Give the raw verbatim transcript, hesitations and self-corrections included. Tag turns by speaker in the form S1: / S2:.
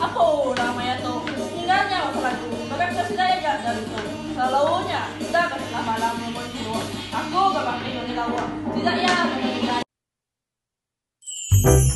S1: Ako namanya tuh tinggalnya masalah itu. Bahkan kasih saya aja dari itu. Selalunya kita kasih malam nomor itu. Aku gak pakai ini tahu. Tidak ya.